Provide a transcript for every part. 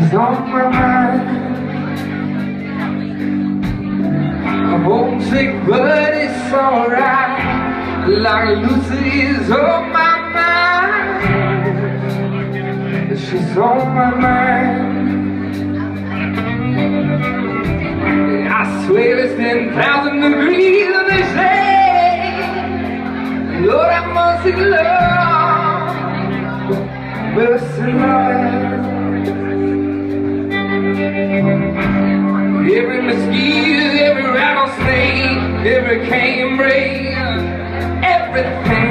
She's on my mind. I'm homesick, but it's alright. Lochloosa is on my mind. She's on my mind. I swear it's 10,000 degrees in the shade. Lord, I must be love, mercy, Lord. Every mosquito, every rattlesnake, every canebrake, everything.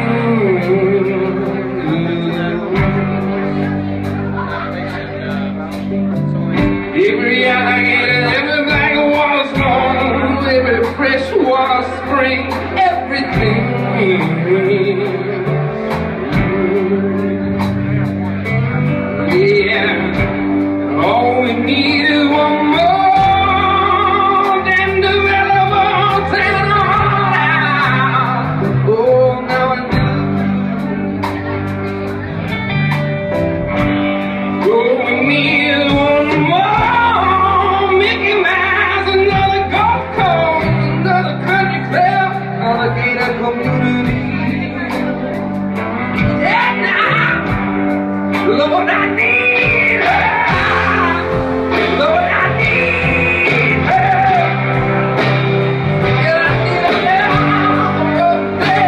Every alligator, every black water storm, every freshwater spring, everything. Yeah, all we need is one more. Lord, I need her. Lord, I need her. Yeah, I need her now. Oh,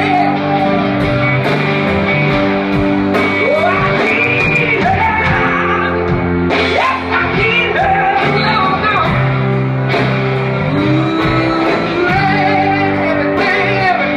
I need her. Yes, I need her. Lord, no. Ooh, everything.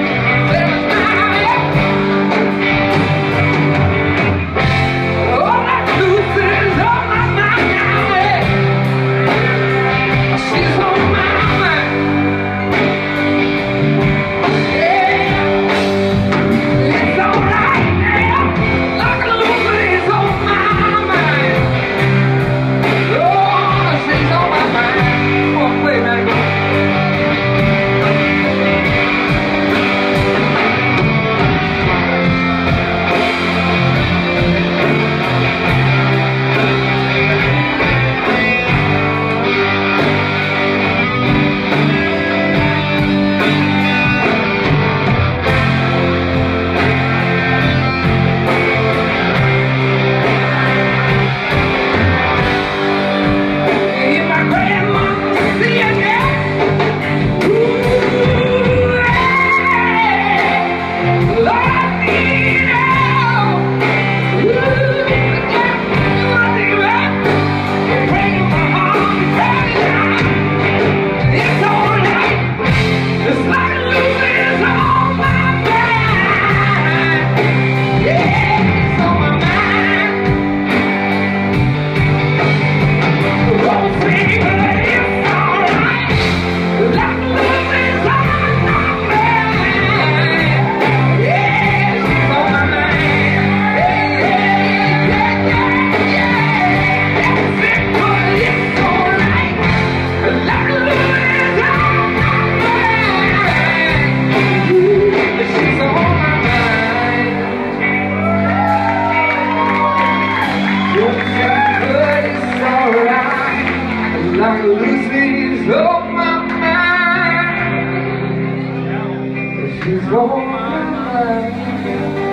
Lochloosa's on my mind. She's on my mind.